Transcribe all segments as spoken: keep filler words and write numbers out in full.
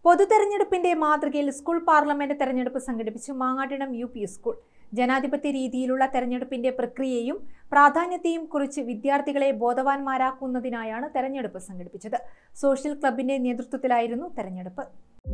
പൊതുതെരഞ്ഞെടുപ്പിന്റെ മാതൃകയിൽ school parliament തെരഞ്ഞെടുപ്പ് സംഘടിപ്പിച്ചു മാങ്ങാട്ടിടം യു പി സ്കൂൾ. ജനാധിപത്യ രീതിയിലുള്ള തെരഞ്ഞെടുപ്പിന്റെ പ്രക്രിയയും പ്രാധാന്യത്തെയും കുറിച്ച് വിദ്യാർത്ഥികളെ ബോധവാന്മാരാക്കുന്നതിനായാണ് തെരഞ്ഞെടുപ്പ് സംഘടിപ്പിച്ചത്. സോഷ്യൽ ക്ലബിന്റെ നേതൃത്വത്തിലായിരുന്നു തെരഞ്ഞെടുപ്പ്.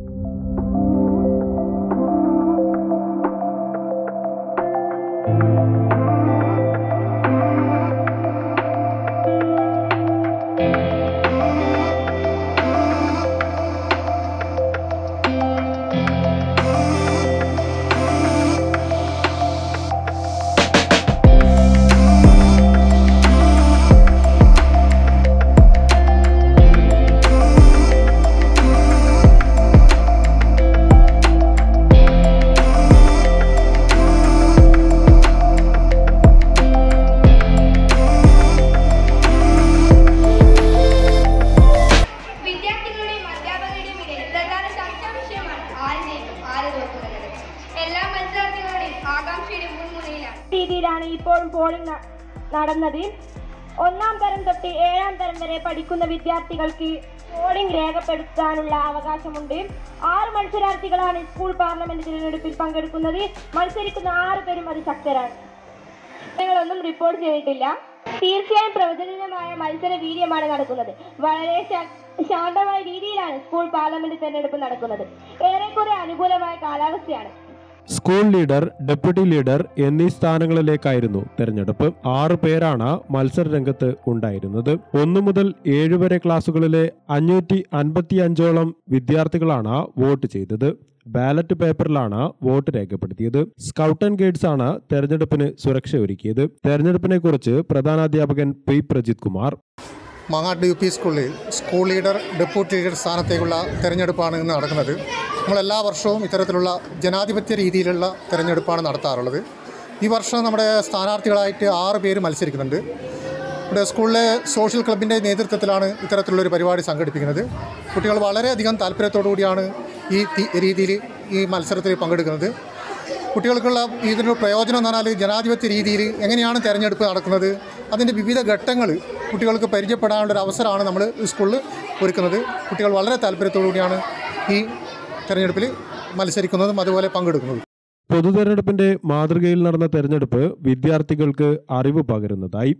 രീതിയിലാണ് ഇപ്പോൾ പോളിംഗ് നടന്നത്. ഒന്നാം തരം തൊട്ട് ഏഴാം തരം വരെ പഠിക്കുന്ന വിദ്യാർത്ഥികൾക്ക് പോളിംഗ് രേഖപ്പെടുത്താനുള്ള അവകാശമുണ്ട്. ആറ് മത്സരാർത്ഥികളാണ് സ്കൂൾ പാർലമെന്റ് തിരഞ്ഞെടുപ്പിൽ പങ്കെടുക്കുന്നത്. മത്സരിക്കുന്ന ആറ് പേരും അതിശക്തരാണ്. ഞങ്ങളൊന്നും റിപ്പോർട്ട് ചെയ്തിട്ടില്ല. തീർച്ചയായും പ്രവചനീയമായ മത്സര വീര്യമാണ് നടക്കുന്നത്. വളരെ ശാന്തമായ രീതിയിലാണ് സ്കൂൾ പാർലമെന്റ് തെരഞ്ഞെടുപ്പ് നടക്കുന്നത്. ഏറെക്കുറെ അനുകൂലമായ കാലാവസ്ഥയാണ്. സ്കൂൾ ലീഡർ, ഡെപ്യൂട്ടി ലീഡർ എന്നീ സ്ഥാനങ്ങളിലേക്കായിരുന്നു തെരഞ്ഞെടുപ്പ്. ആറ് പേരാണ് മത്സര രംഗത്ത് ഉണ്ടായിരുന്നത്. ഒന്നു മുതൽ ഏഴ് വരെ ക്ലാസുകളിലെ അഞ്ഞൂറ്റി അൻപത്തി അഞ്ചോളം വിദ്യാർത്ഥികളാണ് വോട്ട് ചെയ്തത്. ബാലറ്റ് പേപ്പറിലാണ് വോട്ട് രേഖപ്പെടുത്തിയത്. സ്കൗട്ട് ആൻഡ് ഗൈഡ്സ് ആണ് തെരഞ്ഞെടുപ്പിന് സുരക്ഷ ഒരുക്കിയത്. തെരഞ്ഞെടുപ്പിനെ കുറിച്ച് പ്രധാനാധ്യാപകൻ P Prajith Kumar. Mangad U P സ്കൂളിൽ സ്കൂൾ ലീഡർ, ഡെപ്യൂട്ടി ലീഡർ സ്ഥാനത്തേക്കുള്ള തെരഞ്ഞെടുപ്പാണ് ഇന്ന് നടക്കുന്നത്. നമ്മളെല്ലാ വർഷവും ഇത്തരത്തിലുള്ള ജനാധിപത്യ രീതിയിലുള്ള തെരഞ്ഞെടുപ്പാണ് നടത്താറുള്ളത്. ഈ വർഷം നമ്മുടെ സ്ഥാനാർത്ഥികളായിട്ട് ആറ് പേര് മത്സരിക്കുന്നുണ്ട്. ഇവിടെ സ്കൂളിലെ സോഷ്യൽ ക്ലബിൻ്റെ നേതൃത്വത്തിലാണ് ഇത്തരത്തിലുള്ളൊരു പരിപാടി സംഘടിപ്പിക്കുന്നത്. കുട്ടികൾ വളരെയധികം താല്പര്യത്തോടു കൂടിയാണ് ഈ രീതിയിൽ ഈ മത്സരത്തിൽ പങ്കെടുക്കുന്നത്. കുട്ടികൾക്കുള്ള ഇതിൻ്റെ പ്രയോജനം എന്ന് പറഞ്ഞാൽ ജനാധിപത്യ രീതിയിൽ എങ്ങനെയാണ് തെരഞ്ഞെടുപ്പ് നടക്കുന്നത്, അതിൻ്റെ വിവിധ ഘട്ടങ്ങൾ കുട്ടികൾക്ക് പരിചയപ്പെടാനുള്ളൊരു അവസരമാണ് നമ്മൾ സ്കൂളിൽ ഒരുക്കുന്നത്. കുട്ടികൾ വളരെ താല്പര്യത്തോടു കൂടിയാണ് ഈ തെരഞ്ഞെടുപ്പിൽ മത്സരിക്കുന്നതും അതുപോലെ പങ്കെടുക്കുന്നതും. പൊതുതെരഞ്ഞെടുപ്പിന്റെ മാതൃകയിൽ നടന്ന തെരഞ്ഞെടുപ്പ് വിദ്യാർത്ഥികൾക്ക് അറിവ് പകരുന്നതായി.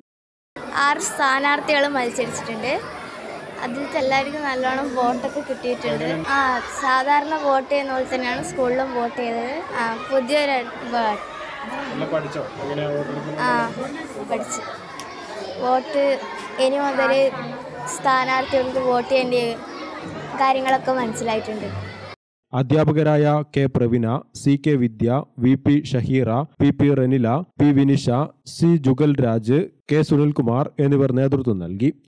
ആറ് സ്ഥാനാർത്ഥികൾ മത്സരിച്ചിട്ടുണ്ട്. അതിൽ എല്ലാവർക്കും നല്ലോണം വോട്ടൊക്കെ കിട്ടിയിട്ടുണ്ട്. ആ സാധാരണ വോട്ട് ചെയ്യുന്ന പോലെ തന്നെയാണ് സ്കൂളിലും വോട്ട് ചെയ്തത്. ആ പുതിയൊരു ആ പഠിച്ചു വോട്ട് ഇനി മുതൽ സ്ഥാനാർത്ഥികൾക്ക് വോട്ട് ചെയ്യേണ്ട കാര്യങ്ങളൊക്കെ മനസ്സിലായിട്ടുണ്ട്. അധ്യാപകരായ K Praveena, C K Vidya, V P Shaheera, P P Renila, P Vinisha, C Jugal Raj, K Sunilkumar എന്നിവർ നേതൃത്വം നൽകി.